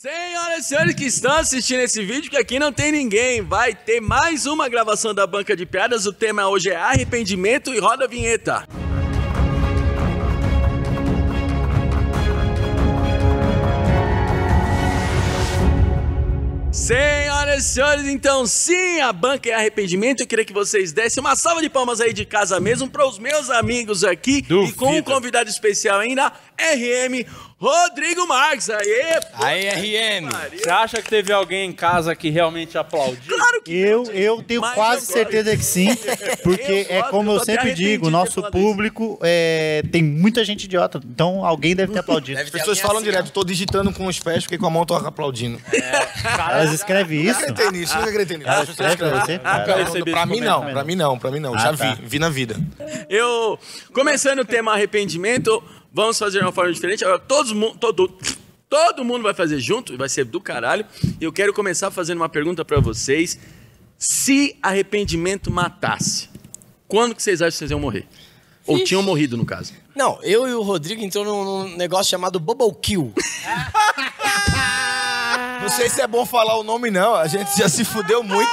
Senhoras e senhores que estão assistindo esse vídeo, que aqui não tem ninguém, vai ter mais uma gravação da Banca de Piadas. O tema hoje é arrependimento e roda a vinheta. Senhoras e senhores, então sim, a banca é arrependimento. Eu queria que vocês dessem uma salva de palmas aí de casa mesmo para os meus amigos aqui. Duvida. E com um convidado especial ainda, RM Rodrigo Marques. Aí, RM. Você acha que teve alguém em casa que realmente aplaudiu? Claro que Eu tenho quase certeza que sim, porque é como eu sempre digo, o nosso público tem muita gente idiota, então alguém deve ter aplaudido. Deve ter As pessoas alguém falam assim, direto, tô digitando com os pés, fiquei com a mão, tô aplaudindo. Elas escrevem isso? Nunca acreditei nisso, nunca acreditei nisso. Elas escrevem pra você? Nunca recebi Pra esse mim não, comentário. pra mim não. Ah, Já tá. vi na vida. Eu, começando o tema arrependimento, vamos fazer de uma forma diferente. Agora, todo mundo vai fazer junto, vai ser do caralho. E eu quero começar fazendo uma pergunta pra vocês. Se arrependimento matasse, quando que vocês acham que vocês iam morrer? Ou Ixi. tinham morrido, no caso? Não, eu e o Rodrigo entrou num negócio chamado Bubble Kill. Não sei se é bom falar o nome não, a gente já se fudeu muito.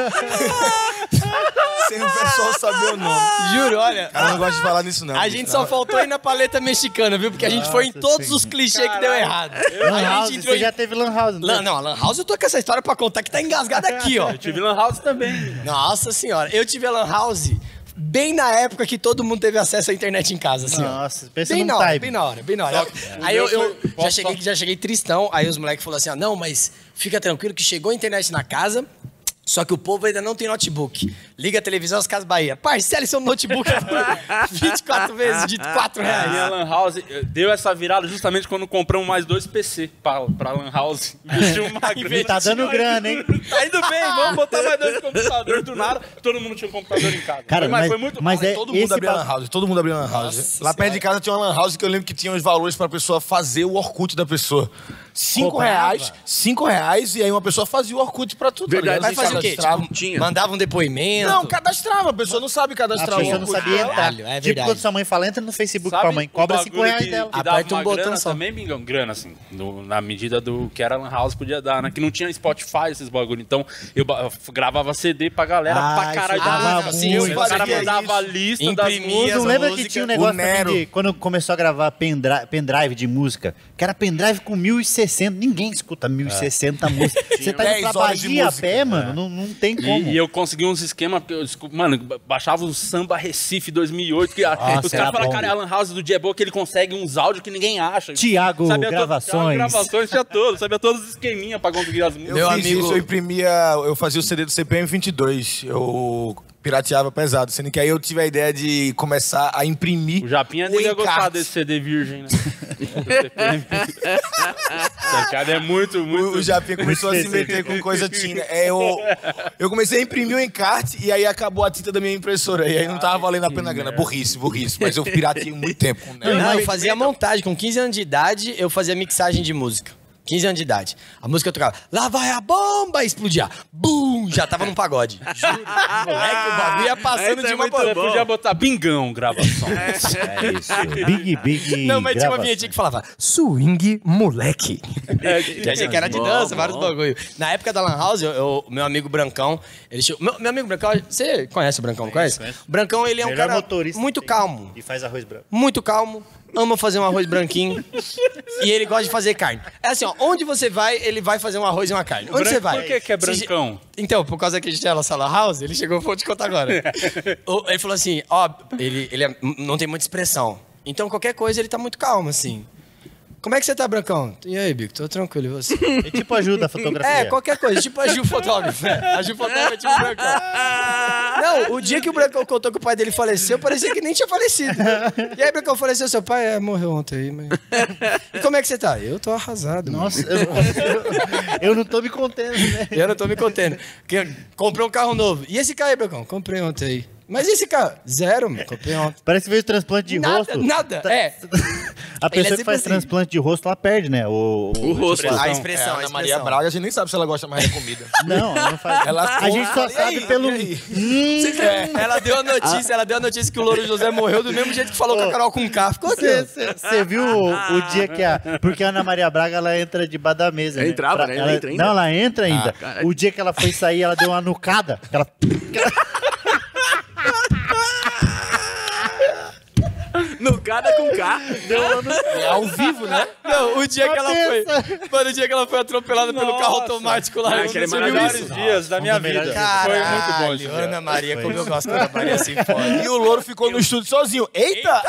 Sem o pessoal saber o nome. Juro, olha. Cara, eu não gosto de falar nisso não. A gente só faltou ir na paleta mexicana, viu? Porque a gente foi em todos os clichês que deu errado. Lan A House, gente entrou você já teve Lan House, não? Não, a Lan House eu tô com essa história pra contar que tá engasgada aqui, ó. Eu tive Lan House também. Nossa senhora, eu tive a Lan House bem na época que todo mundo teve acesso à internet em casa, assim, ó. Nossa, pensa Bem num na hora, time. bem na hora. Aí eu foi- já cheguei tristão, aí os moleques falaram assim, ó, não, mas fica tranquilo que chegou a internet na casa, só que o povo ainda não tem notebook. Liga a televisão às Casas Bahia. Parcele seu notebook por 24 vezes de R$4. A minha Lan House deu essa virada justamente quando compramos mais 2 PC pra Lan House. Investiu uma grana. Tá dando grana, hein? Tá indo bem, vamos botar mais 2 computadores. Do nada, todo mundo tinha um computador em casa. Cara, Foi muito mas é Todo mundo esse abria pa- Lan House, todo mundo abria Lan House. Lá perto de casa tinha uma Lan House que eu lembro que tinha os valores pra pessoa fazer o Orkut da pessoa. R$5, e aí uma pessoa fazia o Orkut pra tudo. Verdade, tá Vai ligado? fazer o quê? Cadastrava. Tipo, Tinha. mandava um depoimento? Não, cadastrava, a pessoa não sabe A cadastrar pessoa o não Orkut. sabia entrar. Caralho, é Tipo verdade. quando sua mãe fala, entra no Facebook Sabe com a mãe, cobra um R$5 bagulho dela. que dava Aperta um uma botão grana só. também, Bingão? Grana, assim, na medida do que era Lan House podia dar, né? Que não tinha Spotify, esses bagulho. Então, eu gravava CD pra galera pra isso caralho. dava Dava muito. assim, o cara Fazia mandava a isso. lista Imprimia das músicas. as Não lembra que música, tinha um negócio o Nero. também de, quando começou a gravar pendrive de música, que era pendrive com 1060, ninguém escuta 1060 músicas. Você tá indo 10 pra horas de Bahia a música. pé, mano, não tem como. E eu consegui uns esquemas, porque mano, baixava o Samba Recife 2008, que os era caras falam, bom. cara, é a Lan House do dia é boa que ele consegue uns áudios que ninguém acha. Thiago Gravações. Thiago Gravações, tinha todos, sabia todos os esqueminhas pra conseguir as músicas. Eu Meu fiz amigo- isso, eu imprimia, eu fazia o CD do CPM 22, eu pirateava pesado, sendo que aí eu tive a ideia de começar a imprimir O Japinha o nem ia gostar encarte. desse CD virgem, né? Esse cara é muito. O Japinha começou a se meter com coisa tinta. Eu comecei a imprimir o encarte e aí acabou a tinta da minha impressora. E aí não tava valendo a pena a grana. Burrice. Mas eu pirateei muito tempo. Né? Não, eu fazia montagem. Com 15 anos de idade, eu fazia mixagem de música. 15 anos de idade. A música eu tocava, lá vai a bomba, explodia. Bum! Já tava num pagode. Juro. Moleque, o bagulho ia passando Esse é de uma muito pra Você outra. podia botar Bingão gravações. É isso. Big Não, mas tinha uma gravações. vinhetinha que falava swing moleque. Que achei que era de Bom, dança, bom. vários bagulho. Na época da Lan House, meu amigo Brancão, ele chegou... Meu amigo Brancão, você conhece o Brancão, não conhece? conheço. O Brancão, ele é um Melhor cara motorista muito que tem. calmo. E faz arroz branco. Muito calmo, ama fazer um arroz branquinho e ele gosta de fazer carne. É assim, ó, onde você vai, ele vai fazer um arroz e uma carne. Onde você vai? Por que é brancão? Então, por causa que a gente tem a nossa Lan House, ele chegou, vou te contar agora. Ele falou assim, ó, ele não tem muita expressão. Então, qualquer coisa, ele tá muito calmo, assim. Como é que você tá, Brancão? E aí, Bico? Tô tranquilo, e você? E tipo ajuda a fotografia. É, qualquer coisa, tipo a Gil Fotógrafo. A Gil Fotógrafo é tipo o Brancão. Não, o dia que o Brancão contou que o pai dele faleceu, parecia que nem tinha falecido. E aí, Brancão faleceu, seu pai morreu ontem aí, mas... E como é que você tá? Eu tô arrasado, mano. Nossa, eu não tô me contendo, né? Eu não tô me contendo. Comprei um carro novo. E esse carro aí, Brancão? Comprei ontem aí. Mas e esse carro? Zero, mano. Comprei ontem. Parece que fez transplante de rosto. Nada. Tá- É. A pessoa que faz transplante de rosto, ela perde, né? O rosto. A expressão, Ana Maria Braga, a gente nem sabe se ela gosta mais de comida. Não, ela não faz. A gente só sabe pelo... Ela deu a notícia que o Louro José morreu do mesmo jeito que falou com a Carol Conká. Ficou aqui. Você viu o dia que Porque a Ana Maria Braga, ela entra debaixo da mesa, né? Entrava, né? Ela entra ainda? Não, ela entra ainda. O dia que ela foi sair, ela deu uma nucada. Ela... Nucada com K. É ao vivo, né? Não, o dia que ela foi... Mano, o dia que ela foi atropelada pelo carro automático lá. Aquele Você viu maravilhoso. isso? Dias da minha vida. Caralho, Foi muito bom esse dia. Ana Maria, como eu gosto da Ana Maria assim, foda. E o Louro ficou no estúdio sozinho. Eita!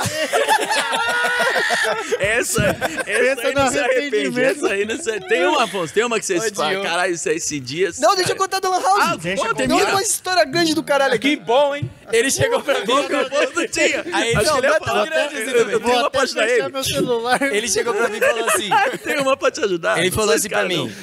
Essa aí não se arrepende. Essa aí não se... Tem uma, Afonso, tem uma que vocês falam, caralho, isso é esse dia... Não, deixa eu contar da Lan House. Tem uma história grande do caralho aqui. Que bom, hein? Ele chegou pra mim... Não tinha. Aí, Acho não, que ele não ia é tão falar. grande, Eu tenho uma pra ajudar ele. meu celular. Ele chegou pra mim e falou assim... Tem uma pra te ajudar. Ele Não falou sou assim esse pra cara, mim...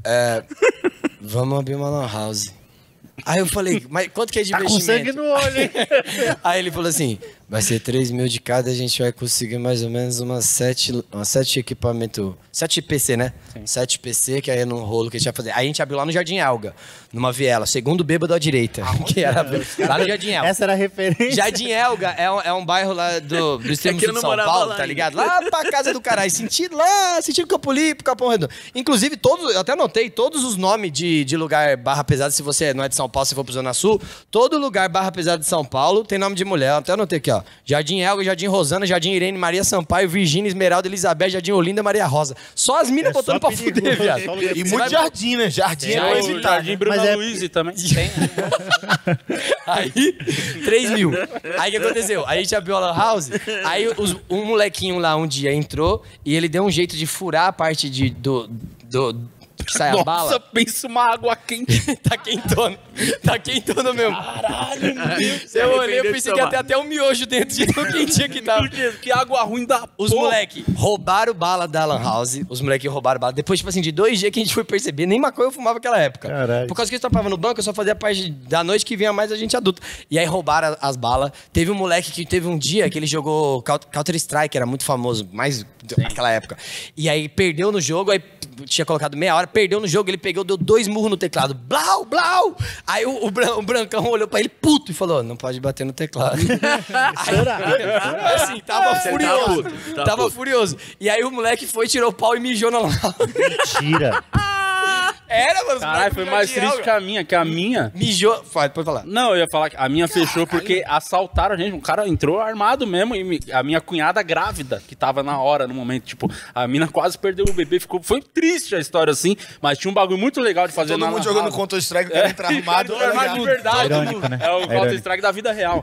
não. Vamos abrir uma Lan House. Aí eu falei, mas quanto que é de Tá com investimento? sangue no olho, hein? Aí ele falou assim, vai ser 3 mil de cada, a gente vai conseguir mais ou menos umas 7 equipamentos, 7 PC, né? Sim. 7 PC, que aí num rolo que a gente ia fazer. Aí a gente abriu lá no Jardim Elga, numa viela, segundo bêbado à direita, que era lá no Jardim Elga. Essa era a referência. Jardim Elga é um bairro lá do extremo É que sul eu de não São morava Paulo, lá tá ainda. ligado? Lá pra casa do caralho, sentido Campo Limpo, Capão Redondo. Inclusive, eu até anotei todos os nomes de lugar barra pesada, se você não é de São Paulo, se for pro Zona Sul, todo lugar barra pesada de São Paulo tem nome de mulher. Eu até anotei aqui, ó. Jardim Elga, Jardim Rosana, Jardim Irene, Maria Sampaio, Virgínia, Esmeralda, Elizabeth, Jardim Olinda, Maria Rosa. Só as minas botando pra fuder, viado. E muito jardim, né? Jardim é coisa O e tal. Jardim Bruna Mas é- Luiz também tem. Aí, 3 mil. Aí o que aconteceu? Aí a gente abriu a Lan House, aí um molequinho lá um dia entrou e ele deu um jeito de furar a parte do que sai a bala. Nossa, pensa uma água quente. Tá quentona mesmo. Caralho, meu Deus. Eu olhei e arrependeu de pensei que ia tomar. ter até um miojo dentro de tão quentinho que tava. Que água ruim da Os porra. moleque roubaram bala da Lan House. Os moleque roubaram bala. Depois, tipo assim, de 2 dias que a gente foi perceber, nem maconha eu fumava naquela época. Caralho. Por causa que eu trampava no banco, eu só fazia a parte da noite que vinha mais a gente adulto. E aí roubaram as balas. Teve um moleque que teve um dia que ele jogou Counter-Strike, era muito famoso, mais naquela época. E aí perdeu no jogo, aí tinha colocado meia hora, perdeu no jogo, ele pegou, deu 2 murros no teclado. Blau, blau! Aí o Brancão olhou pra ele puto e falou, não pode bater no teclado. Aí, assim, tava furioso. Tá Tava puto. furioso. E aí o moleque foi, tirou o pau e mijou na lata. Mentira. Era, mano. os Caralho, moleques foi do mais Jardim triste Elga. que a minha. Mijou. Pode falar. Não, eu ia falar que a minha fechou porque assaltaram a gente. Um cara entrou armado mesmo. E a minha cunhada grávida, que tava na hora, no momento. Tipo, a mina quase perdeu o bebê. Foi triste a história assim. Mas tinha um bagulho muito legal de fazer Todo na mundo Lan jogando House. Counter-Strike, o cara entra armado. É armado de verdade. Irônico, né? É o É Counter-Strike da vida real.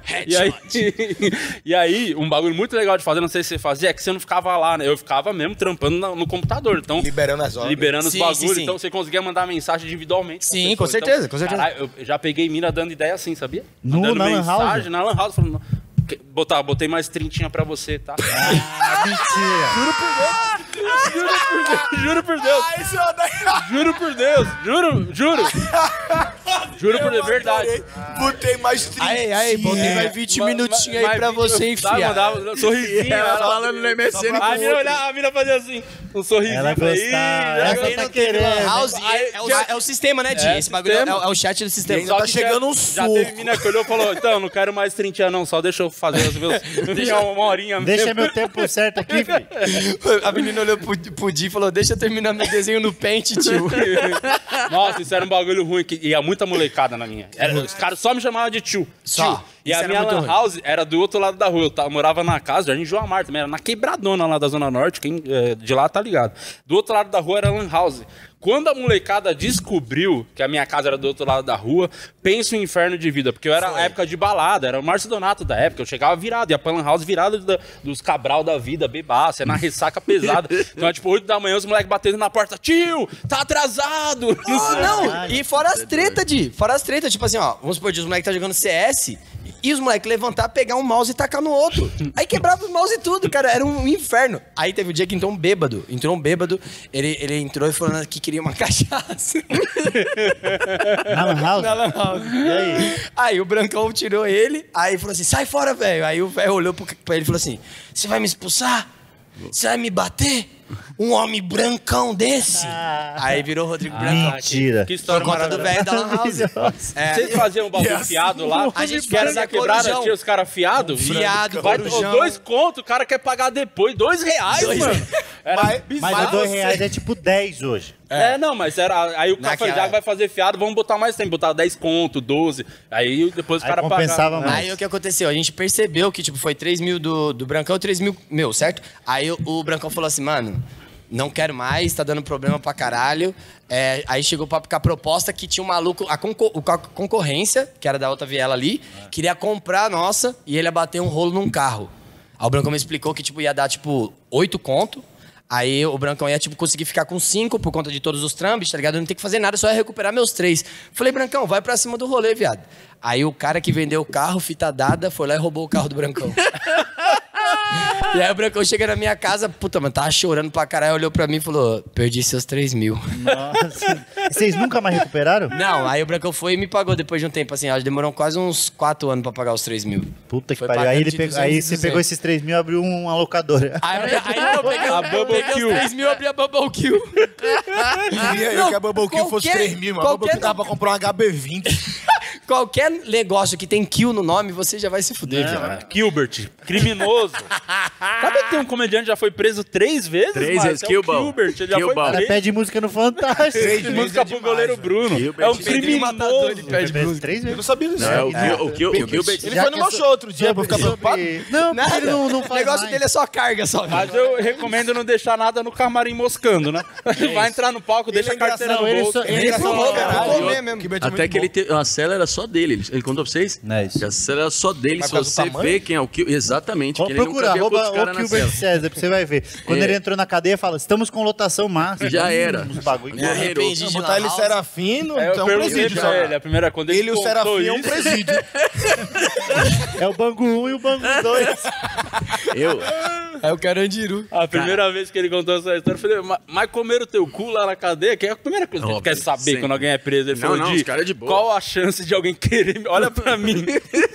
E aí, um bagulho muito legal de fazer, não sei se você fazia, é que você não ficava lá, né? Eu ficava mesmo trampando no computador. Então, Liberando as horas. liberando os Sim, bagulhos. sim, sim. Então, você conseguia mandar mensagem individualmente. pra Sim, pessoa. com certeza, Então, com certeza. Caralho, eu já peguei mina dando ideia assim, sabia? No- Mandando na Lan House? mensagem na Lan House, falando... Botei mais 30 pra você, tá? Mentira. Juro por Deus. Ah, isso é uma Juro por Deus. Juro por Deus, verdade. Botei mais 30. Aí, botei mais 20 minutinhos aí pra você enfiar. Mandava sorrisinho. Ela ela falando no MSN. A mina olhava, a mina fazia assim, um sorrisinho. Ela falei, gostava. "Ih, Essa já tá ganhei". querendo. House é o sistema, né, Di? Esse bagulho sistema. é o chat do sistema. ainda tá que chegando um já suco. teve mina que olhou e falou, então, não quero mais 30 não, só deixa eu fazer os meus... Deixa uma horinha Deixa mesmo. meu tempo certo aqui, filho. A menina olhou pro Di e falou, deixa eu terminar meu desenho no Paint, tio. Nossa, isso era um bagulho ruim, que ia muita molecada na minha. Os caras só me chamavam de tio. Só. Tio. E Isso a era minha muito lan ruim. house era do outro lado da rua. Eu morava na casa, Jardim João Amar também, era na quebradona lá da Zona Norte, quem de lá tá ligado. Do outro lado da rua era lan house. Quando a molecada descobriu que a minha casa era do outro lado da rua, pensa o inferno de vida, porque eu era na época de balada, era o Márcio Donato da época, eu chegava virado, ia pra lan house virado dos Cabral da vida, bebaça, é na ressaca pesada. Então, tipo, 8 da manhã, os moleques batendo na porta, tio, tá atrasado! Não, e fora as tretas, Di. Fora as tretas, tipo assim, ó, vamos supor, os moleques tá jogando CS e os moleques levantar, pegar um mouse e tacar no outro. Aí quebrava o mouse e tudo, cara, era um inferno. Aí teve um dia que entrou um bêbado, ele entrou e falou que queria uma cachaça. Na Lan House? Na Lan House. E aí? Aí o Brancão tirou ele, aí falou assim, sai fora, velho. Aí o velho olhou pra ele e falou assim, você vai me expulsar? Você vai me bater? Um homem brancão desse? Aí virou Rodrigo Brancão. Mentira. Que Por história conta do velho da Lan House. Vocês faziam um bagulho fiado lá? A gente que era fazia da quebrada, corujão. tinha os caras fiados? Fiado, Vai, corujão. 2 conto, o cara quer pagar depois. R$2, mano. Era Mas o R$2 é tipo 10 hoje. não, mas era. Aí o cara falou, Naquela- já vai fazer fiado, vamos botar mais tempo. Botar 10 conto, 12. Aí depois o Aí cara compensava pagava. mais. Aí o que aconteceu? A gente percebeu que, tipo, foi 3 mil do Brancão e 3 mil meu, certo? Aí o Brancão falou assim, mano, não quero mais, tá dando problema pra caralho. Aí chegou pra ficar a proposta que tinha um maluco, a concorrência, que era da outra viela ali, queria comprar a nossa e ele ia bater um rolo num carro. Aí o Brancão me explicou que, tipo, ia dar, tipo, 8 conto. Aí o Brancão ia, tipo, conseguir ficar com 5 por conta de todos os trâmites, tá ligado? Eu não tenho que fazer nada, só ia recuperar meus 3. Falei, Brancão, vai pra cima do rolê, viado. Aí o cara que vendeu o carro, fita dada, foi lá e roubou o carro do Brancão. E aí o Brancão chega na minha casa, puta, mano, tava chorando pra caralho, olhou pra mim e falou, perdi seus 3 mil. Nossa. Vocês nunca mais recuperaram? Não, aí o Brancão foi e me pagou depois de um tempo, assim, acho que demorou quase uns 4 anos pra pagar os 3 mil. Puta que Foi pariu. pagando Aí, ele de pegou, 200 aí em você 200. pegou esses 3 mil e abriu uma locadora. Aí eu peguei os 3 mil e abri a Bubble Kill. Queria eu Não, que a Bubble Kill fosse qualquer- 3 mil, mas a Bubble Kill qualquer- dava pra comprar um HB20. Qualquer negócio que tem kill no nome, você já vai se fuder, viado. Gilbert, criminoso. Sabe que tem um comediante que já foi preso 3 vezes? 3 mano? vezes, Esse é o Kilball. Gilbert, ele já foi Kilball. O cara preso. pede música no Fantástico. Três Música é pro demais, goleiro velho. Bruno. Gilbert. É um Pedrinho Matador de criminoso. pé de música. 3 vezes. Eu não sabia disso. É, o Gilbert. Ele Já foi no que meu eu sou- show outro dia, pra eu ficar preocupado. Não, porque ele não O faz negócio mais. dele é só carga, só. Mas eu recomendo não deixar nada no camarim moscando, né? Vai entrar no palco, deixa a carteira no Não, ele bolso. só- ele Ele só- fumou, caralho. vou comer mesmo. Até que ele teve. A cela era só dele. Ele contou pra vocês? Não é isso. Que a cela era só dele. Mas Se por causa do você tamanho? vê quem é o Kill. Exatamente. Vamos que ele não procurar, cabia com arroba outros caras o na Gilbert cela. César, pra você vai ver. Quando É. ele entrou na cadeia, fala, estamos com lotação máxima. Já era. Uns bagulho. Me arrependi de Botar ele Lan House. Serafino, É, eu então perguntei presídio. pra só. ele, a primeira, quando ele Ele e o contou Serafim é um isso, presídio. É o Bangu 1 e o Bangu 2. Eu. É o Carandiru. a primeira vez que ele contou essa história, eu falei, mas comeram teu cu lá na cadeia? Que é a primeira coisa que a gente Óbvio, quer saber sempre. quando alguém é preso. Ele Não, falou, não, Di, os caras é de boa. qual a chance de alguém querer... Olha pra mim.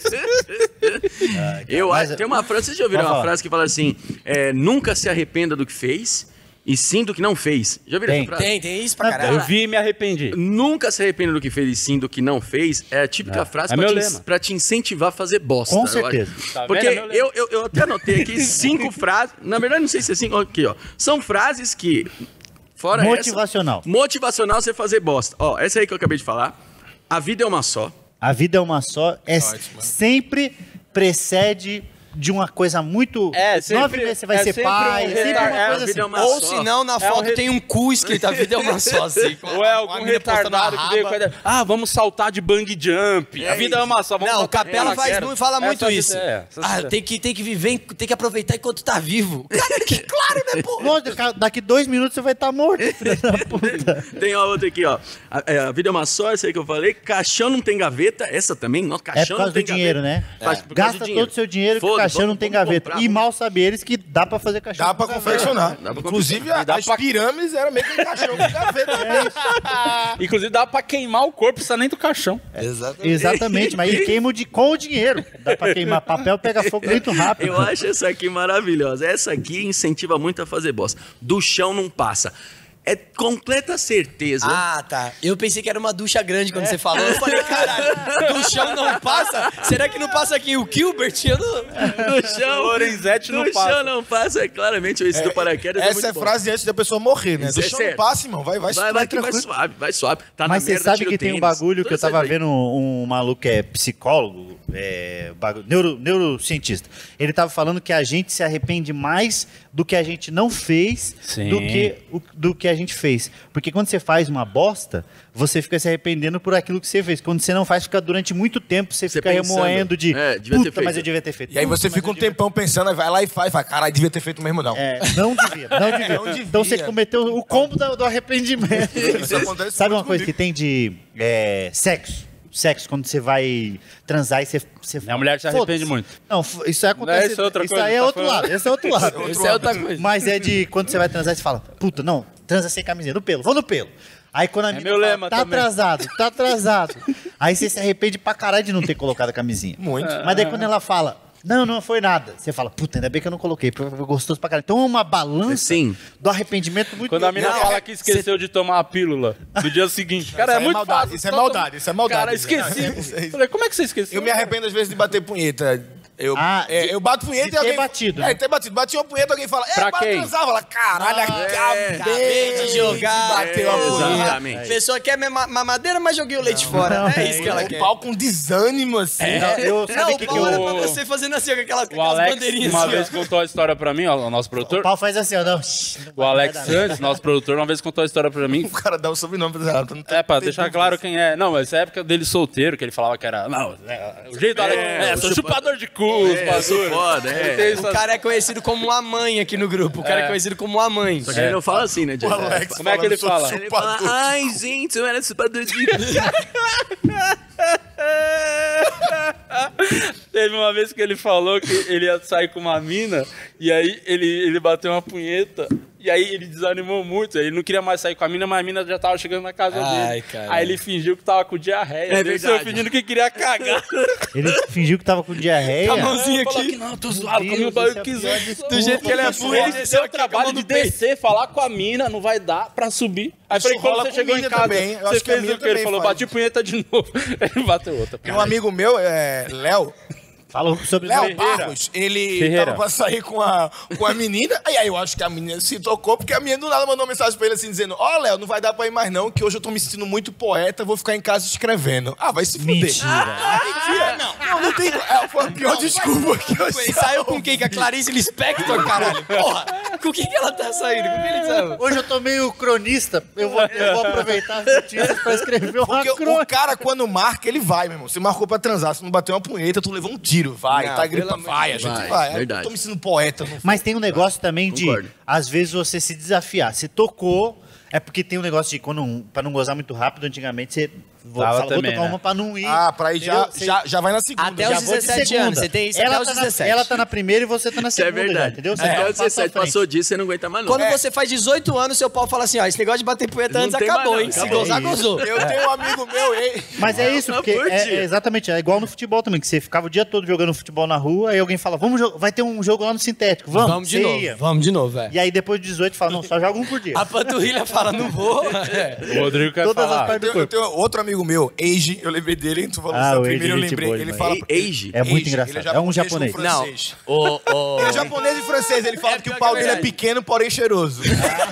Mas- Tem uma frase, vocês já ouviram Pode uma falar. frase que fala assim: nunca se arrependa do que fez e sim do que não fez. Já ouviram Tem. essa frase? Tem isso pra caralho. Eu vi e me arrependi. Nunca se arrependa do que fez e sim do que não fez é a típica frase é pra meu te, lema. pra te incentivar a fazer bosta. Com eu acho. certeza. Tá Porque vendo? É meu lema. eu até anotei aqui 5 frases. Na verdade, não sei se é 5. Aqui, ó. São frases que. Fora Motivacional. Essa, motivacional você fazer bosta. Ó, essa aí que eu acabei de falar. A vida é uma só. A vida é uma só. Sempre precede de uma coisa muito... É, sempre- 9 meses você vai é ser sempre pai. um sempre retard- uma é, coisa a vida assim. é uma Ou só. se não, na É foto um tem um cu escrito, a vida é uma só, assim. Ou é algum retardado que veio com a ideia, vamos saltar de bang jump. A vida é uma só, vamos Não, o saltar de Capela faz paraquedas. muito, fala muito Essa isso. ideia, essa ideia. Tem que viver, tem que aproveitar enquanto tá vivo. Cara, que claro, né, pô? Nossa, daqui 2 minutos você vai estar morto, filho da puta. Tem a outra aqui, ó. A vida é uma só, essa aí que eu falei. Caixão não tem gaveta. Essa também, nossa, É caixão por não causa tem do dinheiro, gaveta. né? Faz por causa Gasta do dinheiro. todo o seu dinheiro que o Foda, caixão não vamos- tem vamos gaveta. comprar, E vamos- mal sabe eles que dá pra fazer caixão. Dá pra com gaveta. confeccionar. Dá pra Inclusive, dá as pra- pirâmides eram meio que um caixão com gaveta. Inclusive dá pra queimar o corpo, precisa nem do caixão. Exatamente, mas ele queima com o dinheiro. Dá pra queimar papel, pega fogo muito rápido. Eu acho essa aqui maravilhosa. Essa aqui incentiva muito a fazer bosta. Do chão não passa. É completa certeza. Ah, tá. Eu pensei que era uma ducha grande quando você falou. Eu falei, caralho, do chão não passa? Será que não passa aqui o Gilbert? Eu não... Do chão. Lorenzetti não do passa. chão não passa. É claramente esse do paraquedas. Essa muito é bom. frase antes da pessoa morrer, né? Isso é Deixa eu certo. passe, irmão. Vai Vai que vai suave, vai suave. Tá Mas na você merda, sabe tira que o tem um tênis. bagulho que eu Toda tava essa aí. vendo um maluco que é psicólogo, neurocientista. Ele tava falando que a gente se arrepende mais do que a gente não fez Sim. do que a gente fez. Porque quando você faz uma bosta, você fica se arrependendo por aquilo que você fez. Quando você não faz, fica durante muito tempo, você fica pensando. remoendo de Devia ter puta, feito. mas eu devia ter feito. E aí você Puta, fica mas um eu devia tempão pensando, aí vai lá e faz, caralho, devia ter feito mesmo não. Não devia, não devia. Não devia. Então você cometeu o combo do arrependimento. Isso acontece Sabe uma muito coisa comigo. que tem de sexo? Sexo, quando você vai transar e você A mulher se arrepende Foda-se. muito. Não, isso aí acontece. Isso é outra isso coisa, aí é tá outro falando. lado. Esse é outro lado. Isso é outra coisa. Mas é de quando você vai transar e você fala, puta, não, transa sem camisinha, no pelo, vou no pelo. Aí quando a menina meu fala, lema tá também. atrasado, tá atrasado. Aí você se arrepende pra caralho de não ter colocado a camisinha. Muito. Mas daí quando ela fala, Não foi nada. Você fala, puta, ainda bem que eu não coloquei, porque foi gostoso pra caralho. Então é uma balança Sim. do arrependimento muito Quando a mina grande. fala que esqueceu de tomar a pílula no dia seguinte. Cara, Isso é é muito maldade, fácil. isso é maldade, isso é maldade. Cara, esqueci. Falei, como é que você esqueceu? Eu me arrependo às vezes de bater punheta. Eu bato punheta de e alguém... ter batido, né? ter batido. Bati uma punheta, alguém fala, Pra bora quem? transar. Fala, caralho, acabei de jogar. Bateu a punheta. Exatamente. A pessoa quer mamadeira, mas joguei o leite fora. É isso que ela O quer. pau com desânimo, assim. Eu Não, sabe o o que pau era pra eu- você fazendo assim, com aquelas O Alex bandeirinhas uma assim, vez ó. contou a história pra mim, ó, o nosso O produtor. pau faz assim, ó. Não, O Alex Santos, nosso produtor, uma vez contou a história pra mim. O cara dá o sobrenome pra ela. Pra deixar claro quem é. Não, mas essa época dele solteiro, que ele falava que era. Não, o jeito do Alex. Sou chupador de cu, sou foda, Ele tem O cara é conhecido como uma mãe aqui no grupo. O cara é conhecido como uma mãe. Só que ele não fala assim, né, Diego? Como é que ele fala? Ele fala, ai, gente, eu era chupador de... Teve uma vez que ele falou que ele ia sair com uma mina, e aí ele bateu uma punheta, e aí ele desanimou muito. Ele não queria mais sair com a mina, mas a mina já tava chegando na casa Ai, dele. caralho. Aí ele fingiu que tava com diarreia. É Ele verdade. saiu fingindo que queria cagar. Ele fingiu que tava com diarreia. A mãozinha Falou aqui. que não, tô zoado, Deus, comi um bagulho esse é que pior Do jeito que ele é burro, ele Ele desceu deu o aqui com a trabalho mão de no peito. descer, falar com a mina, não vai dar pra subir. Aí falei, rola quando você com chegou em mina casa, também. Eu você acho que a fez mina o que? Ele também falou, faz. bati punheta de novo. Ele bateu outra. Tem um amigo meu, Léo. Falou sobre Léo Ferreira. Barros, ele Ferreira. tava pra sair com a menina, aí eu acho que a menina se tocou, porque a menina do nada mandou uma mensagem pra ele assim, dizendo, Léo, não vai dar pra ir mais não, que hoje eu tô me sentindo muito poeta, vou ficar em casa escrevendo. Vai se fuder. Mentira. Não tem... foi a pior desculpa que eu Ele saiu com quem? Com a Clarice Lispector, caralho? Porra! Com quem que ela tá saindo? Com quem ele saiu? Hoje eu tô meio cronista. Eu vou aproveitar as notícias pra escrever uma Porque o crônica. cara, quando marca, ele vai, meu irmão. Você marcou pra transar, se não bateu uma punheta, tu levou um tiro. Vai, Não, tá pelo gripa, amor de vai, a Deus. gente Vai, vai. verdade. Eu tô me sentindo poeta. Não Mas tem um negócio também de, Concordo. às vezes, você se desafiar. Você tocou, é porque tem um negócio de, pra não gozar muito rápido, antigamente você vou também, tocar né? uma pra não ir. pra ir Entendeu? já vai na segunda. Até já os vou de 17 segunda. anos. Você tem isso ela até os tá 17. ela tá na primeira e você tá na Isso é segunda, já, verdade. entendeu? Você Até dá um os passo à 17 frente. passou disso, você não aguenta mais não. Quando você faz 18 anos, seu pau fala assim, ó, esse negócio de bater punheta Não antes tem acabou, mais hein? não, Se acabou. gozar, gozou. Eu tenho um amigo meu, Mas é isso, porque Por dia. exatamente, é igual no futebol também, que você ficava o dia todo jogando futebol na rua, aí alguém fala, vai ter um jogo lá no sintético, vamos? de Você novo. ia. Vamos de novo, velho. E aí depois de 18 fala, não, só joga um por dia. A panturrilha fala, não vou. O Rodrigo quer Todas as falar. partes do eu corpo. tenho outro amigo meu, Eiji, eu lembrei dele, tu falou Ah, isso o primeiro, eu Eiji, gente lembrei. boa Ele demais. fala... Eiji? É muito Eiji, engraçado. ele É um japonês japonês. com Não. francês. O... Ele é japonês e francês, ele fala que o pau pior que é dele é verdade. pequeno, porém cheiroso.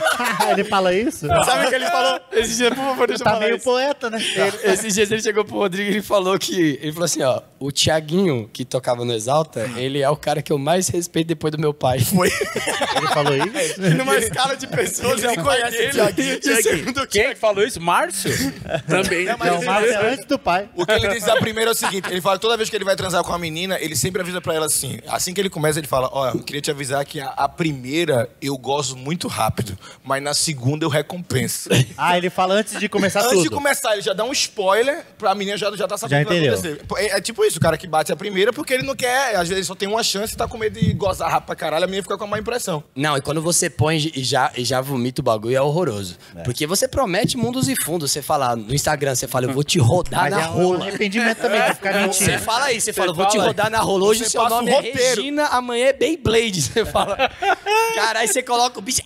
Ele fala isso? Sabe o que ele falou? Esse dia, por favor, deixa eu Tá falar meio isso. poeta, né? Esses dias ele chegou pro Rodrigo e ele falou que... Ele falou assim, ó, o Thiaguinho, que tocava no Exalta, ele é o cara que eu mais respeito depois do meu pai. Foi. Ele falou isso? Numa escala de pessoas, é o pai dele. Thiaguinho. E o segundo Quem que falou isso? Márcio? Também. Não, mas é antes do pai. O que ele diz a primeira é o seguinte, ele fala que toda vez que ele vai transar com a menina, ele sempre avisa pra ela assim, assim que ele começa, ele fala, eu queria te avisar que a primeira eu gozo muito rápido, mas na segunda eu recompenso. Ah, ele fala antes de começar Antes tudo. de começar, ele já dá um spoiler pra menina já tá sabendo Já o que vai entendeu. acontecer. É tipo isso, o cara que bate a primeira porque ele não quer, às vezes ele só tem uma chance e tá com medo de gozar rápido pra caralho, a menina fica com uma má impressão. Não, e quando você põe e já vomita o bagulho, é horroroso. Porque você promete mundos e fundos. Você fala no Instagram, você fala, eu vou te rodar Mas na é um rola. arrependimento também de ficar Você mentindo. fala isso, você fala, eu vou te fala. rodar na rola. Hoje Você seu passa nome o é roteiro. Regina, amanhã é Beyblade. Você fala. Caralho, você coloca o bicho.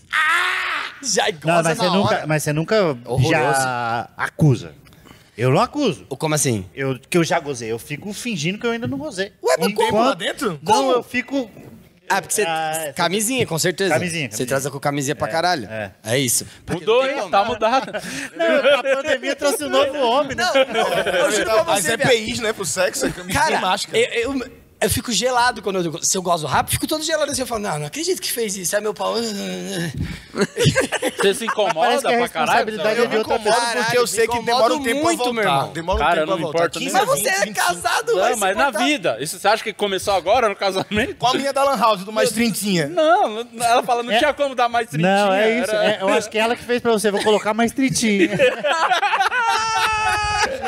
Já Não, goza na hora. mas você nunca já acusa. Eu não acuso. Ou como assim? Que eu já gozei. Eu fico fingindo que eu ainda não gozei. Ué, mas como lá dentro? Não, eu fico... Porque você. Camisinha, com certeza. Camisinha. Você transa com camisinha pra caralho. É isso. Mudou, hein? Tá mudado. Não, a pandemia trouxe um novo homem, né? Eu juro pra As você, viado. EPIs, né, pro sexo, é camisinha Cara, e máscara. eu fico gelado quando se eu gozo rápido, fico todo gelado assim. Eu falo, não acredito que fez isso. É meu pau. Você se incomoda Parece que a pra caralho? responsabilidade Eu é de me outra incomodo pessoa. porque eu sei que me demora um incomodo tempo a muito, voltar. meu irmão. Demora um Cara, tempo não a me voltar. importa 15, Mas você 20, é 25. casado, vai Não, se mas na importar. vida. Isso você acha que começou agora no casamento? Qual a minha da Lan House, do mais trintinha? Não, ela fala, não tinha como dar mais 30. Não, é isso. Eu acho que é ela que fez pra você. Vou colocar mais tritinho.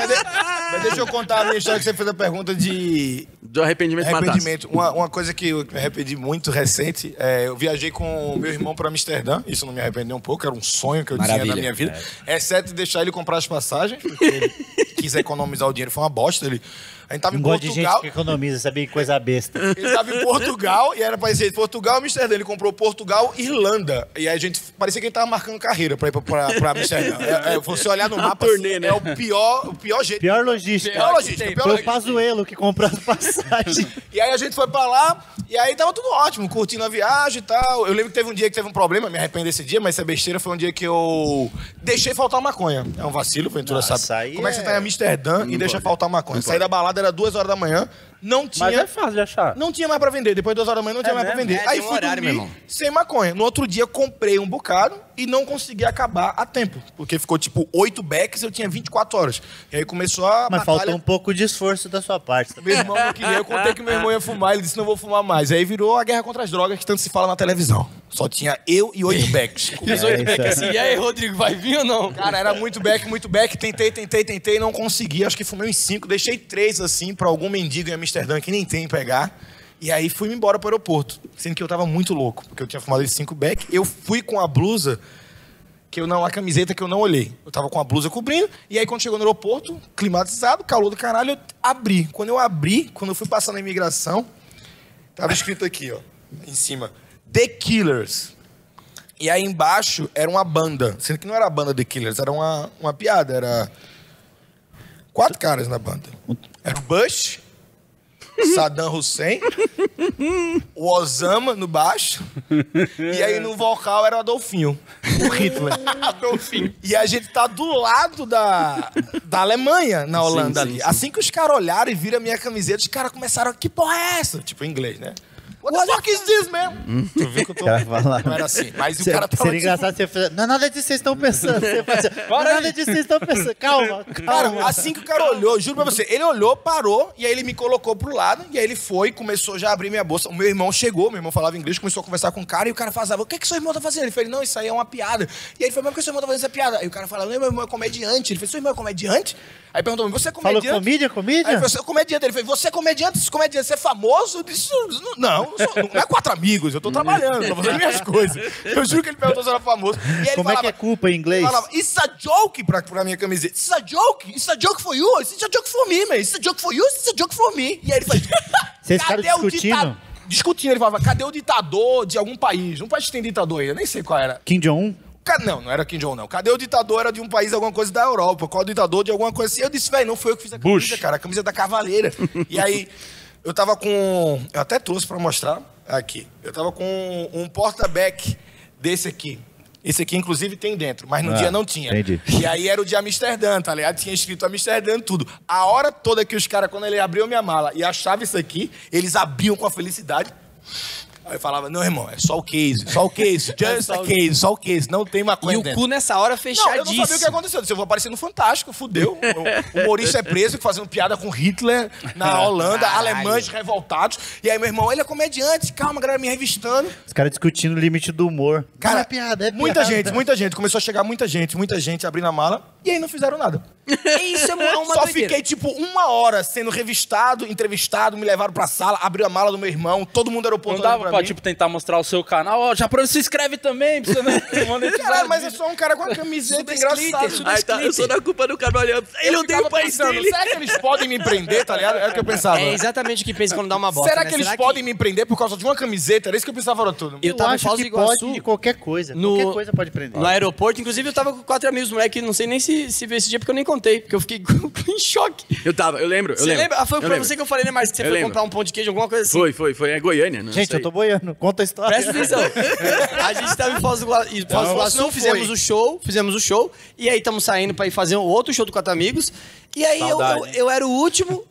Mas deixa eu contar a minha história que você fez a pergunta de... Do arrependimento Arrependimento. Uma coisa que eu me arrependi muito recente, eu viajei com o meu irmão para Amsterdã, isso não me arrependeu um pouco, era um sonho que eu tinha na minha vida, exceto deixar ele comprar as passagens, porque ele quis economizar o dinheiro, foi uma bosta. A gente tava em Não gosto de Portugal. gente que economiza, sabia? Coisa besta. Ele tava em Portugal e era pra ser Portugal e Amsterdã. Ele comprou Portugal e Irlanda. E aí a gente parecia que ele tava marcando carreira pra ir pra Amsterdã. Você olhar no mapa, turnê, assim, né? é o pior jeito. Pior logística. Pior logística, pior Foi o logística. Pazuello que comprou as passagens. E aí a gente foi pra lá, e aí tava tudo ótimo, curtindo a viagem e tal. Eu lembro que teve um dia que teve um problema, me arrependo desse dia, mas isso é besteira, foi um dia que eu deixei faltar maconha. É um vacilo, Ventura Nossa, sabe. aí Como é que você tá em Amsterdã e deixa faltar maconha? Saí da balada, era 2 horas da manhã, não tinha... Mas é fácil de achar. Não tinha mais pra vender. Depois de 2 horas da manhã não tinha mais pra vender. Aí tem um fui horário, dormir meu irmão. sem maconha. No outro dia comprei um bocado e não consegui acabar a tempo. Porque ficou tipo 8 becks e eu tinha 24 horas. E aí começou a Mas batalha. faltou um pouco de esforço da sua parte. Meu irmão não queria. Eu contei que meu irmão ia fumar. Ele disse, não vou fumar mais. Aí virou a guerra contra as drogas que tanto se fala na televisão. Só tinha eu e 8 becks. E os 8 back assim, e aí, Rodrigo, vai vir ou não? Cara, era muito back. Tentei, não consegui. Acho que fumei uns 5, deixei 3 assim pra algum mendigo em Amsterdã que nem tem pegar. E aí fui embora pro aeroporto, sendo que eu tava muito louco, porque eu tinha fumado esses 5 back. Eu fui com a blusa, a camiseta que eu não olhei. Eu tava com a blusa cobrindo, e aí quando chegou no aeroporto, climatizado, calor do caralho, eu abri. Quando eu fui passar na imigração, tava escrito aqui, ó, em cima, The Killers. E aí embaixo era uma banda, sendo que não era a banda The Killers, era uma piada, era 4 caras na banda. Era o Bush, Saddam Hussein, o Osama no baixo, e aí no vocal era o Adolfinho, o Hitler. Adolfinho. E a gente tá do lado da Alemanha, na Holanda ali. Assim que os caras olharam e viram a minha camiseta, os caras começaram, que porra é essa? Tipo, em inglês, né? What the fuck is this, man? Tu viu que eu tô... Não era assim, mas o cara tava Seria engraçado você fazer. Não é nada disso que vocês estão pensando. Você faz assim, não é nada disso que vocês estão pensando. Calma. Cara, assim que o cara olhou, juro pra você, ele olhou, parou, e aí ele me colocou pro lado, e aí ele foi, começou já a abrir minha bolsa. O meu irmão chegou, meu irmão falava inglês, começou a conversar com o cara, e o cara falava, o que seu irmão tá fazendo? Ele falou, não, isso aí é uma piada. E aí ele falou, mas por que seu irmão tá fazendo essa piada? Aí o cara falava, não, meu irmão é comediante. Ele falou, seu irmão é comediante? Aí perguntou, você é comediante? Falou comediante? Aí ele falou, você é comediante. Ele falou, você é comediante? Esse comediante, você é famoso? Eu disse, não é 4 amigos, eu tô trabalhando, tô fazendo minhas coisas. Eu juro que ele perguntou se eu era famoso. E aí ele Como é que é culpa em inglês? Ele falava, it's a joke pra minha camiseta. It's a joke for you, it's a joke for me, man. It's a joke for you, it's a joke for me. E aí ele falou, Vocês ficaram discutindo? Discutindo, ele falava, cadê o ditador de algum país? Um país que tem ditador aí, eu nem sei qual era. Kim Jong-un? Não era Kim Jong, não. Cadê o ditador? Era de um país, alguma coisa da Europa. Qual o ditador de alguma coisa assim? Eu disse, velho, não foi eu que fiz a camisa, Bush. cara. A camisa da Cavaleira. E aí, eu tava com... Eu até trouxe pra mostrar aqui. Eu tava com um porta-back desse aqui. Esse aqui, inclusive, tem dentro, mas no dia não tinha. Entendi. E aí era o de Amsterdã, tá ligado? Tinha escrito Amsterdã, tudo. A hora toda que os caras, quando ele abriu minha mala e achava isso aqui, eles abriam com a felicidade. Aí eu falava, não, irmão, é só o case, just a case, só o case, não tem maconha E o dentro. cu nessa hora Não, fechadíssimo. eu não sabia o que aconteceu. Eu disse, eu vou aparecer no Fantástico, fudeu. O humorista é preso, fazendo piada com Hitler na Holanda, alemães revoltados. E aí meu irmão, ele é comediante, calma, a galera me revistando. Os caras discutindo o limite do humor. Cara, Não, é piada, é muita piada. gente. Começou a chegar muita gente abrindo a mala. E aí não fizeram nada. Isso é uma Só doideira. fiquei, tipo, 1 hora sendo revistado, entrevistado, me levaram pra sala, abriu a mala do meu irmão, todo mundo era o Não dava pra, tipo, tentar mostrar o seu canal. Ó, já se inscreve também, pra você não monetizar. Caralho, mas é só um cara com a camiseta engraçada. Aí tá, eu sou da culpa do Carvalho. Ele odeia o país dele. Será que eles podem me prender, tá ligado? Era o que eu pensava. É exatamente o que pensa quando dá uma bosta. Será né? que eles podem me prender por causa de uma camiseta? Era isso que eu pensava era tudo. Eu Eu tava em acho Foz do que pode Iguaçu. de qualquer coisa. No- Qualquer coisa pode prender. No aeroporto, inclusive eu tava com 4 amigos, moleque, não sei nem se viu esse dia, porque eu nem contei, porque eu fiquei em choque. Eu lembro. Você lembra? Ah, foi pra você que eu falei, né, Marcos, que você Eu foi lembro. comprar um pão de queijo, alguma coisa assim. Foi. É Goiânia, não Gente, sei. eu tô boiando. Conta a história. Presta atenção. A gente tava em Foz do Iguaçu, não fizemos o show, e aí estamos saindo pra ir fazer um outro show do 4 amigos, e aí eu era o último,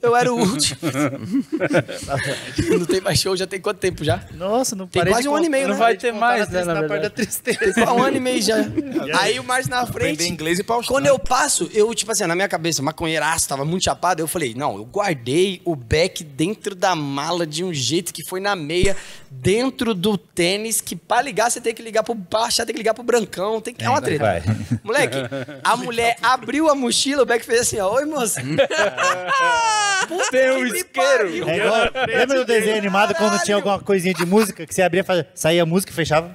Não tem mais show, já tem quanto tempo já? Nossa, não Tem parei quase de um ano e contar, meio, não né? vai Vai ter ter mais, mais, né, na parte da verdade. tristeza. Tem 1 ano e meio já. Aí o Márcio na Aprender frente... inglês e pausar. Quando eu passo, eu, tipo assim, na minha cabeça, maconheiraço, tava muito chapado, eu falei, não, eu guardei o beck dentro da mala de um jeito que foi na meia, dentro do tênis, que pra ligar você tem que ligar pro baixo, tem que ligar pro Brancão, tem que... É uma treta. vai. Moleque, a mulher abriu a mochila, o Beck fez assim, ó, oi, moça. Tem um isqueiro. É igual, lembra do desenho animado quando tinha alguma coisinha de música que você abria, saía a música e fechava?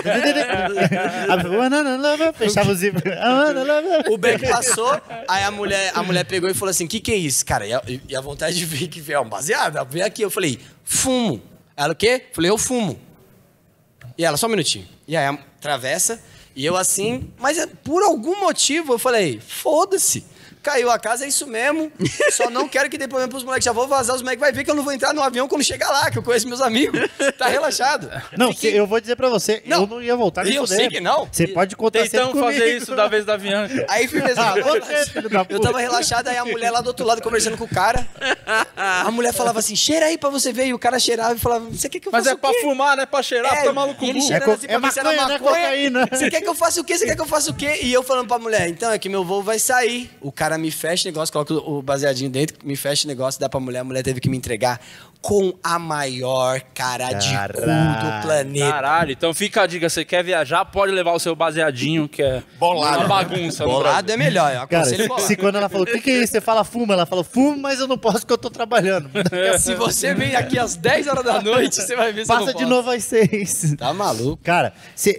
Fechava o zíper. O Beck passou, aí a mulher pegou e falou assim, que é isso? Cara, e a vontade de ver que veio um baseado, veio aqui, eu falei, fumo. Ela, o quê? Falei, eu fumo. E ela, só um minutinho. E aí, travessa, e eu assim, mas por algum motivo eu falei, foda-se. Caiu a casa, é isso mesmo. Só não quero que dê problema pros moleques. Já vou vazar, os moleques vai ver que eu não vou entrar no avião quando chegar lá, que eu conheço meus amigos. Tá relaxado. Não, eu vou dizer pra você, eu não ia voltar Eu sei que não. Você pode contar sempre Tentamos comigo. fazer isso da vez da Bianca. Aí, firmeza. Eu tava relaxado, aí a mulher lá do outro lado conversando com o cara. A mulher falava assim, cheira aí pra você ver. E o cara cheirava e falava, você quer que eu faça Mas é o pra quê? fumar, não é pra cheirar, tá maluco. E ele cheirando assim pra ver se era maconha, né? Cocaína. Você quer que eu faça o quê? Você quer que eu faça o quê? E eu falando pra mulher, então é que meu voo vai sair. O cara me fecha o negócio, coloca o baseadinho dentro, me fecha o negócio, dá pra mulher. A mulher teve que me entregar com a maior cara de cu do planeta. Caralho, então fica a dica, você quer viajar, pode levar o seu baseadinho, que é Bolado. uma bagunça. no Bolado Brasil. é melhor, eu Cara, aconselho bolado. se quando ela falou, o que é isso? Você fala fumo, ela falou, fumo, mas eu não posso porque eu tô trabalhando. Se você vem aqui às 10 horas da noite, você vai ver se eu Passa não de posso. novo às 6. Tá maluco. Cara,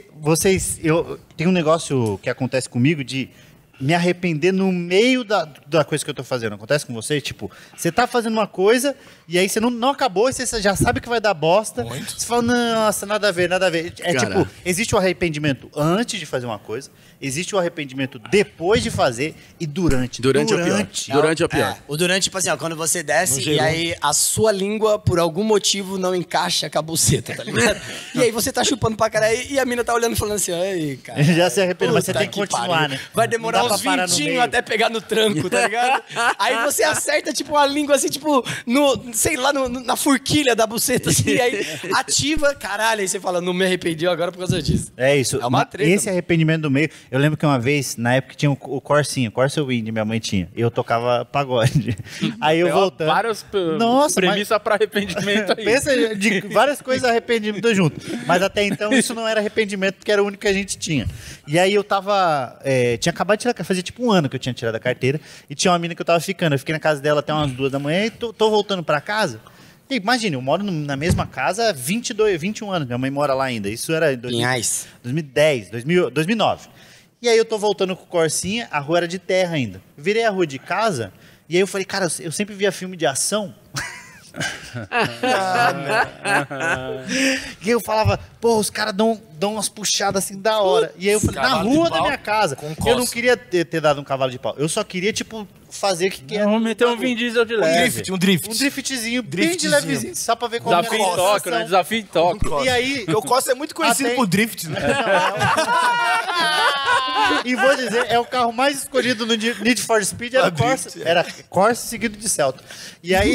tem um negócio que acontece comigo de me arrepender no meio da coisa que eu tô fazendo. Acontece com você? Tipo, você tá fazendo uma coisa e aí você não acabou e você já sabe que vai dar bosta. Muito. Você fala, nossa, nada a ver, nada a ver. É Cara. tipo, existe o arrependimento antes de fazer uma coisa, existe o arrependimento depois de fazer e durante. Durante é o pior. Durante é o pior. É, o durante, tipo assim, ó, quando você desce No e geral. aí a sua língua, por algum motivo, não encaixa com a buceta, tá ligado? E aí você tá chupando pra caralho e a mina tá olhando e falando assim, ai, cara. Já se arrependeu, mas você puta tem que continuar, pariu. né? Vai Não demorar dá pra uns parar no 20 meio. até pegar no tranco, tá ligado? Aí você acerta, tipo, a língua assim, tipo, sei lá, na forquilha da buceta, assim, e aí ativa, caralho, aí você fala, não me arrependi agora por causa disso. É isso. É uma treta, Esse mano. arrependimento do meio. Eu lembro que uma vez, na época, tinha o Corsinho, Corsa Wind, minha mãe tinha. Eu tocava pagode. Aí eu voltando. Várias Nossa, premissas pra arrependimento aí. Pensa de várias coisas arrependimento junto. Mas até então isso não era arrependimento, porque era o único que a gente tinha. E aí eu tava. Tinha acabado de tirar, fazia tipo um ano que eu tinha tirado a carteira. E tinha uma mina que eu tava ficando. Eu fiquei na casa dela até umas 2 da manhã e tô voltando pra casa. E imagina, eu moro na mesma casa há 21 anos. Minha mãe mora lá ainda. Isso era em Pinhais. 2009. E aí eu tô voltando com o Corsinha, a rua era de terra ainda. Virei a rua de casa e aí eu falei, cara, eu sempre via filme de ação. E eu falava, pô, os caras dão umas puxadas assim da hora. E aí eu falei, na Cavalo de rua da pau minha casa. com Eu não coça. queria ter dado um cavalo de pau. Eu só queria, tipo, fazer o que era. Vamos meter um Vin Diesel de leve. Um drift. Um driftzinho, bem de Driftzinho. levezinho, só pra ver como Desafio era em a Tóquio, sensação. né? Desafio em Tóquio. E aí, O Corsa é muito conhecido Até- por drift, né? e vou dizer, é o carro mais escolhido no Need for Speed, era Pra Corsa, drift, é. era Corsa seguido de Celta. E aí...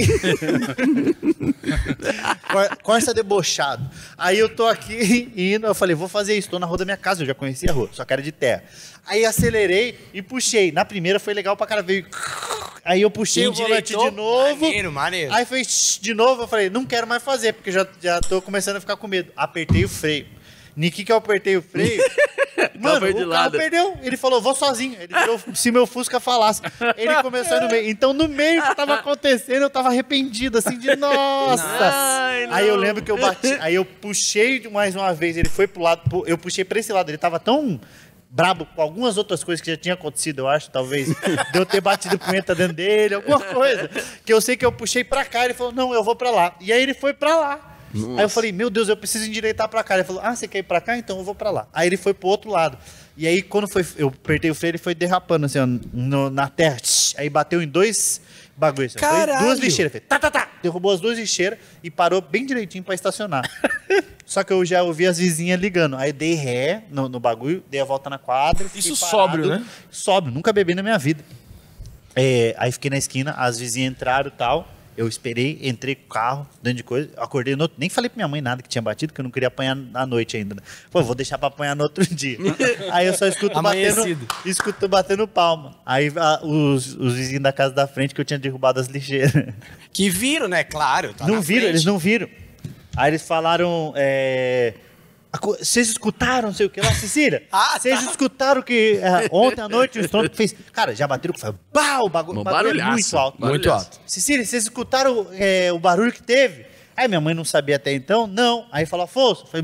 Corsa debochado. Aí eu tô aqui indo, eu falei, vou fazer isso, tô na rua da minha casa, eu já conhecia a rua, só que era de terra. Aí acelerei e puxei. Na primeira foi legal pra cara, veio... Aí eu puxei o volante de novo. Maneiro. Aí fez de novo, eu falei, não quero mais fazer, porque já tô começando a ficar com medo. Apertei o freio. Niki que eu apertei o freio, mano, foi de o carro lado. perdeu. Ele falou, vou sozinho. Ele virou, se meu Fusca falasse. Ele começou no meio. Então, no meio que tava acontecendo, eu tava arrependido, assim, de nossa. Ai, não. Aí eu lembro que eu bati, aí eu puxei mais uma vez, ele foi pro lado, eu puxei pra esse lado. Ele tava tão brabo com algumas outras coisas que já tinham acontecido, eu acho, talvez, de eu ter batido punheta dentro dele, alguma coisa, que eu sei que eu puxei pra cá, ele falou, não, eu vou pra lá. E aí ele foi pra lá. Aí eu falei, meu Deus, eu preciso endireitar pra cá. Ele falou, você quer ir pra cá? Então eu vou pra lá. Aí ele foi pro outro lado. E aí quando eu apertei o freio, ele foi derrapando assim, ó, na terra. Aí bateu em 2 bagulhos. Assim, Caralho! 2 lixeiras. Fez, tá. Derrubou as 2 lixeiras e parou bem direitinho pra estacionar. Só que eu já ouvi as vizinhas ligando. Aí eu dei ré no bagulho, dei a volta na quadra. fiquei Isso parado. sóbrio, né? Sóbrio, nunca bebi na minha vida. Aí fiquei na esquina, as vizinhas entraram e tal. Eu esperei, entrei com o carro, dentro de coisa, acordei no outro, nem falei pra minha mãe nada que tinha batido, que eu não queria apanhar à noite ainda. Né? Pô, vou deixar pra apanhar no outro dia. Aí eu só escuto batendo palma. Aí os vizinhos da casa da frente que eu tinha derrubado as lixeiras. Que viram, né? Claro. Tá Não na viram, frente. eles não viram. Aí eles falaram, Vocês escutaram, não sei o que lá, Cecília? Vocês escutaram que ontem à noite o estrondo fez... Cara, já bateram com foi... O bagulho é barulhaço, muito alto. Muito alto. Cecília, vocês escutaram o barulho que teve? Aí minha mãe não sabia até então, não. Aí falou, Afonso, foi...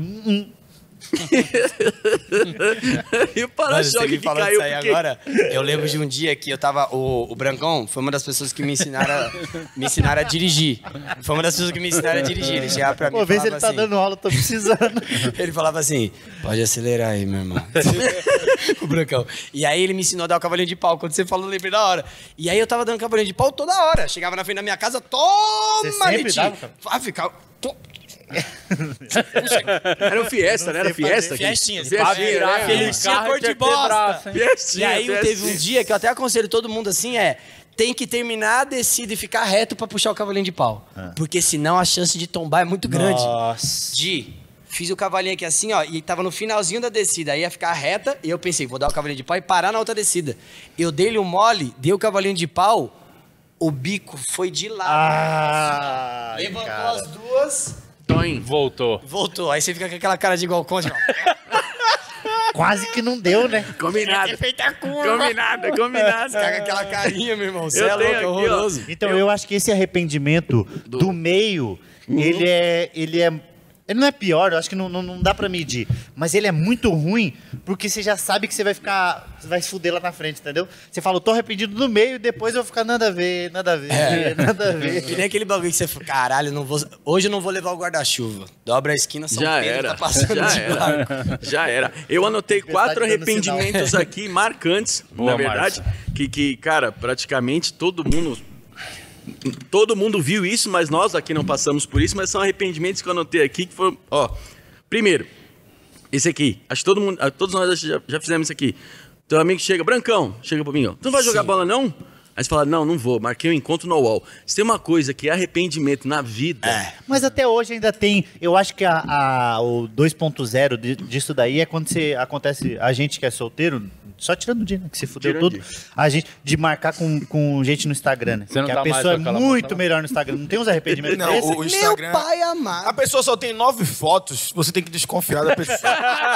E o Mano, para-choque você me que falou caiu disso aí porque... agora. Eu lembro de um dia que eu tava. O Brancão foi uma das pessoas que me ensinaram a dirigir. Foi uma das pessoas que me ensinaram a dirigir. Ele chegava pra mim Pô, e vê se falava ele tá assim, dando aula, tô precisando. ele falava assim: pode acelerar aí, meu irmão. O Brancão. E aí ele me ensinou a dar o cavalinho de pau. Quando você falou, eu lembrei da hora. E aí eu tava dando cavalinho de pau toda hora. Chegava na frente da minha casa, toma, Você sempre Netinho. dava, cara? Ah, ficava. Era o Fiesta, né? Era o Fiesta. Fiestinha, Fiestinha, virar né? aquele Tinha carro cor tinha de que ter bosta. braço, hein? E Fiestinha, aí teve Fiestinha. um dia que eu até aconselho todo mundo assim, tem que terminar a descida e ficar reto pra puxar o cavalinho de pau. Porque senão a chance de tombar é muito grande. Nossa. Fiz o cavalinho aqui assim, ó, e tava no finalzinho da descida. Aí ia ficar reta, e eu pensei, vou dar o cavalinho de pau e parar na outra descida. Eu dei-lhe um mole, dei o cavalinho de pau, o bico foi de lado. Levantou cara. as duas, Toim. Voltou. voltou. Aí você fica com aquela cara de igual conde, ó. Quase que não deu, né? Combinado. Feita a curva. Combinado, combinado. Você caga aquela carinha, meu irmão. Você Eu é louco, tenho é aqui, ó. horroroso. Então eu acho que esse arrependimento do meio, ele não é pior, eu acho que não dá pra medir, mas ele é muito ruim, porque você já sabe que você vai se fuder lá na frente, entendeu? Você fala, eu tô arrependido do meio, e depois eu vou ficar nada a ver, nada a ver. Que nem aquele bagulho que você fala, caralho, hoje eu não vou levar o guarda-chuva. Dobra a esquina, São Já Pedro era, tá passando já de era, barco. já era. Eu anotei 4 dando arrependimentos aqui marcantes, Boa, na verdade, que, cara, praticamente todo mundo viu isso, mas nós aqui não passamos por isso, mas são arrependimentos que eu anotei aqui, que foram, ó, primeiro, esse aqui, acho que todos nós já fizemos isso aqui. Teu amigo chega, Brancão, chega pra mim, ó, tu não vai jogar bola não? Aí você fala, não vou, marquei um encontro no UOL. Se tem uma coisa que é arrependimento na vida... Mas até hoje ainda tem, eu acho que o 2.0 disso daí é quando acontece, a gente que é solteiro, só tirando o dia, né, que se fudeu Tirando tudo, a gente, de marcar com gente no Instagram, né? Você não Que tá a mais pessoa é com aquela muito moça, melhor no Instagram, não tem uns arrependimentos Não, desses? o Instagram... Meu pai amado. A pessoa só tem 9 fotos, você tem que desconfiar da pessoa.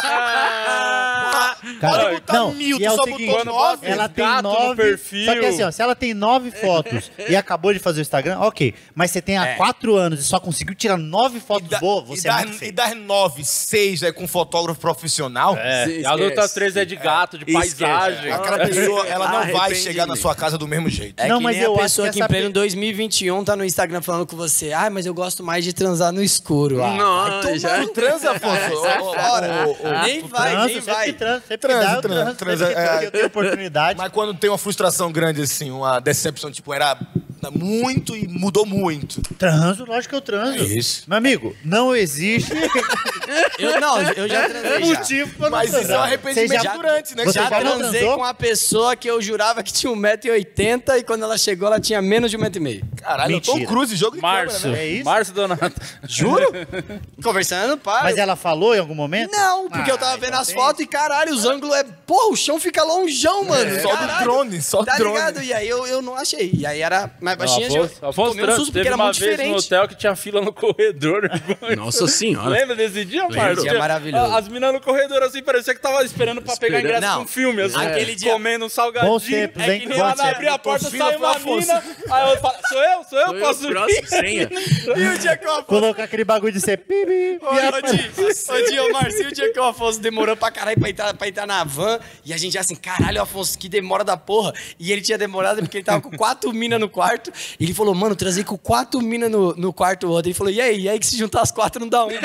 Pode botar 1000, e é tu o só seguinte, botou 9. ela tem gato no 9, perfil. só que assim, ó, se ela tem 9 fotos e acabou de fazer o Instagram, ok, mas você tem há 4 anos e só conseguiu tirar 9 fotos boas, você é muito E feio. das 9, 6 é com fotógrafo profissional. Sim, E as outras esquece. 3 é de gato, de Esquece. paisagem. Aquela pessoa, ela não vai Arrependimento. chegar na sua casa do mesmo jeito. É Não, que mas nem eu a acho pessoa que que em essa pleno 2021 tá no Instagram falando com você, mas eu gosto mais de transar no escuro. Não, vai já- tomar no Transa, Afonso. fora. Nem vai, Transo, nem vai. sempre transo, sempre Transo, dá, eu transo, transo, transo, sempre é. que eu tenho oportunidade. Mas quando tem uma frustração grande, assim, uma decepção, tipo, era muito e mudou muito. Transo, lógico que eu transo. É isso. Meu amigo, não existe Eu já transei já. motivo pra não Mas isso é um transar. arrependimento Você já- durante, né? Você Já já não transei transou? com uma pessoa que eu jurava que tinha 1,80 m e quando ela chegou ela tinha menos de 1,5 m. Caralho, eu tô Mentira. Cruz, jogo de Março. câmera, né? É isso? Março Donato. Juro? Conversando, pá. Mas ela falou em algum momento? Não, porque eu tava vendo as fotos e caralho, os ângulos é... Porra, o chão fica longeão, mano. Só do Caralho. drone, só do Tá drone. ligado? E aí eu não achei. E aí era mais baixinha, já Afonso tomei um susto porque teve era uma muito vez no diferente. hotel que tinha fila no corredor. Nossa senhora. Lembra desse dia, Marcos? Dia maravilhoso. As meninas no corredor, assim, parecia que tava esperando pra pegar ingresso Não, com um filme, assim. aquele dia- Comendo um salgadinho. Bons tempos, É hein? que nem Bons ela tempos. abrir a porta, Tô fila sai uma pro Afonso. mina. Aí eu falo, sou eu? Foi Posso o próximo ir? senha. E o dia que o Afonso... Colocar aquele bagulho de ser pibi. Ô, Di, ô, Marcinho, o dia que o Afonso demorou pra caralho pra entrar na van, e a gente já assim, caralho, Afonso, que demora da porra. E ele tinha demorado porque ele tava com 4 minas no quarto, e ele falou, mano, transei com 4 minas no quarto ontem. Ele falou, e aí que se juntar as 4 não dá um.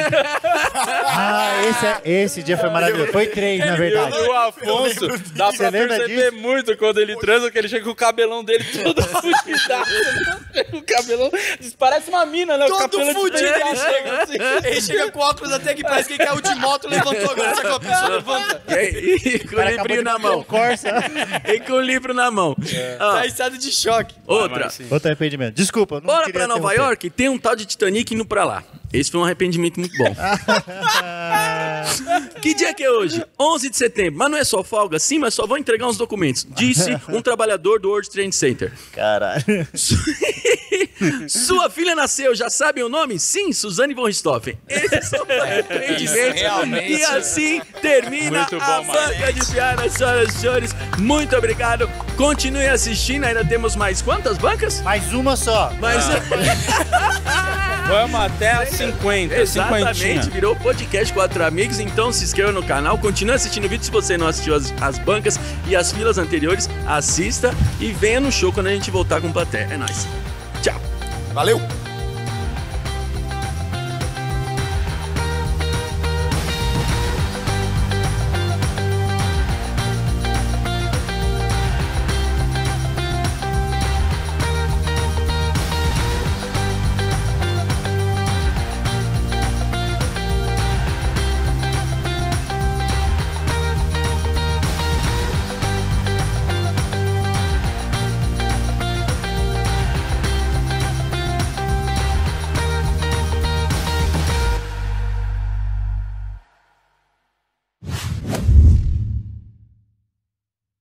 Esse dia foi maravilhoso. Foi 3, na verdade. E o Afonso, dá Você pra lembra perceber disso? muito quando ele transa, que ele chega com o cabelão dele todo fudidaço. O cabelão parece uma mina, né? O Todo cabelo fudido, de ele chega assim. Ele chega com óculos até que parece que ele caiu de moto, levantou agora. Sabe quando a pessoa levanta? E com o livrinho na mão. Corsa. E com o livro na mão. Ó, Tá em estado de choque. outra. Outro arrependimento. Desculpa, não Bora queria pra Nova interromper. York, tem um tal de Titanic indo pra lá. Esse foi um arrependimento muito bom. Que dia que é hoje? 11 de setembro. Mas não é só folga? Sim, mas só vou entregar uns documentos. Disse um trabalhador do World Trade Center. Caralho. Sua filha nasceu, já sabem o nome? Sim, Suzane von Richthofen. Esses são os arrependimentos. realmente. E assim termina Muito bom, a mano. banca de piadas, senhoras e senhores. Muito obrigado. Continue assistindo, ainda temos mais quantas bancas? Mais uma só. Mais Vamos até a 50. Exatamente, cinquentinha. virou podcast Quatro Amigos, então se inscreva no canal, continue assistindo o vídeo se você não assistiu as bancas e as filas anteriores, assista e venha no show quando a gente voltar com plateia. É nóis. Tchau. Valeu!